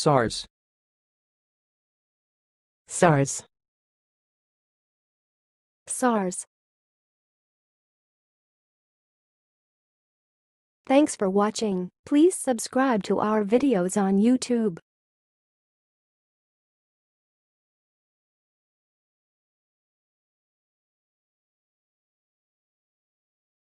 SARS. SARS. SARS. Thanks for watching. Please subscribe to our videos on YouTube.